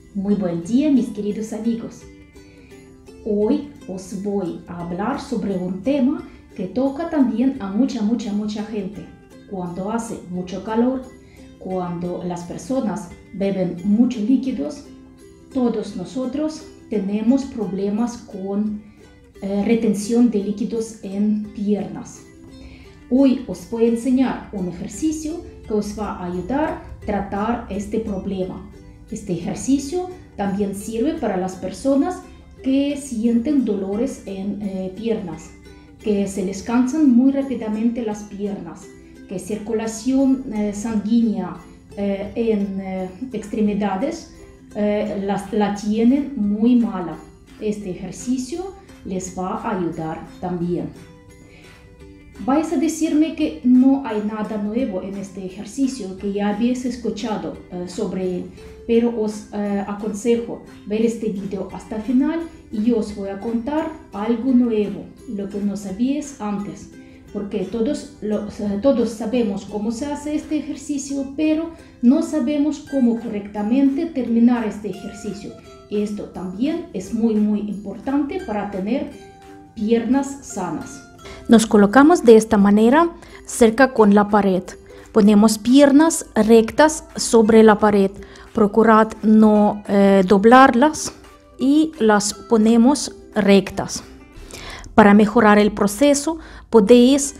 Muy buen día, mis queridos amigos. Hoy os voy a hablar sobre un tema que toca también a mucha gente. Cuando hace mucho calor, cuando las personas beben muchos líquidos, todos nosotros tenemos problemas con retención de líquidos en piernas. Hoy os voy a enseñar un ejercicio que os va a ayudar a tratar este problema. Este ejercicio también sirve para las personas que sienten dolores en piernas, que se les cansan muy rápidamente las piernas, que circulación sanguínea en extremidades la tienen muy mala. Este ejercicio les va a ayudar también. Vais a decirme que no hay nada nuevo en este ejercicio, que ya habéis escuchado sobre él, pero os aconsejo ver este video hasta el final y yo os voy a contar algo nuevo, lo que no sabíais antes, porque todos sabemos cómo se hace este ejercicio, pero no sabemos cómo correctamente terminar este ejercicio. Y esto también es muy importante para tener piernas sanas. Nos colocamos de esta manera cerca con la pared. Ponemos piernas rectas sobre la pared. Procurad no doblarlas y las ponemos rectas. Para mejorar el proceso podéis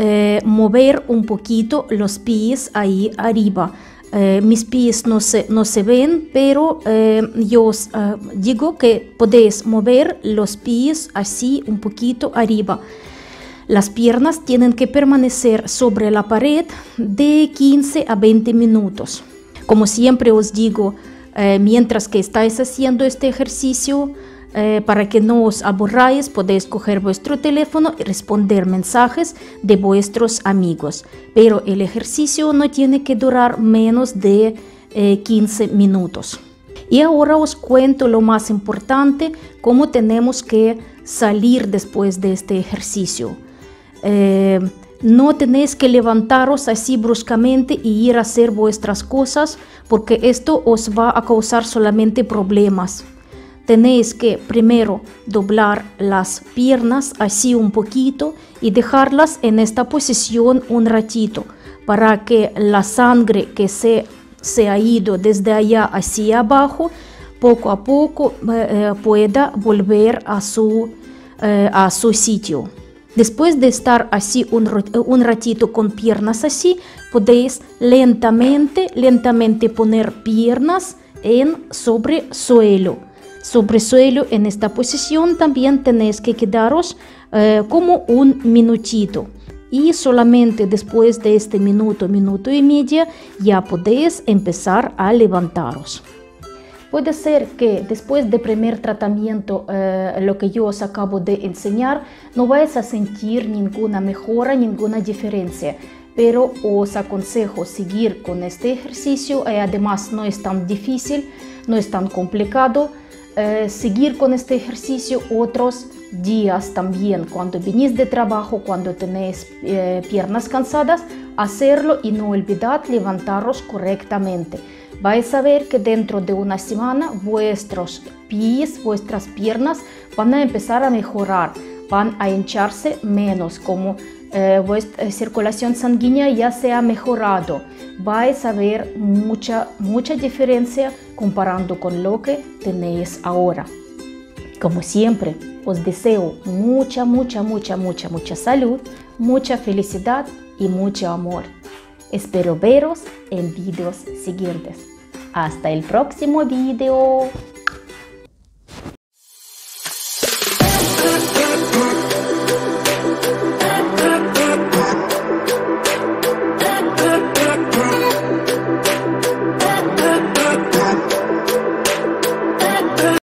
mover un poquito los pies ahí arriba. Mis pies no se ven, pero yo os digo que podéis mover los pies así un poquito arriba. Las piernas tienen que permanecer sobre la pared de 15 a 20 minutos. Como siempre os digo, mientras que estáis haciendo este ejercicio, para que no os aburráis, podéis coger vuestro teléfono y responder mensajes de vuestros amigos. Pero el ejercicio no tiene que durar menos de 15 minutos. Y ahora os cuento lo más importante, cómo tenemos que salir después de este ejercicio. No tenéis que levantaros así bruscamente y ir a hacer vuestras cosas, porque esto os va a causar solamente problemas. Tenéis que primero doblar las piernas así un poquito y dejarlas en esta posición un ratito para que la sangre que se ha ido desde allá hacia abajo poco a poco pueda volver a su sitio. Después de estar así un ratito con piernas así, podéis lentamente poner piernas sobre suelo. Sobre suelo, en esta posición también tenéis que quedaros como un minutito. Y solamente después de este minuto y medio, ya podéis empezar a levantaros. Puede ser que después del primer tratamiento, lo que yo os acabo de enseñar, no vais a sentir ninguna mejora, ninguna diferencia. Pero os aconsejo seguir con este ejercicio y además no es tan difícil, no es tan complicado. Seguir con este ejercicio otros días también, cuando venís de trabajo, cuando tenéis piernas cansadas, hacerlo y no olvidad levantaros correctamente. Vais a ver que dentro de una semana vuestros pies, vuestras piernas van a empezar a mejorar, van a hincharse menos, como vuestra circulación sanguínea ya se ha mejorado. Vais a ver mucha diferencia comparando con lo que tenéis ahora. Como siempre, os deseo mucha salud, mucha felicidad y mucho amor. Espero veros en vídeos siguientes. Hasta el próximo video.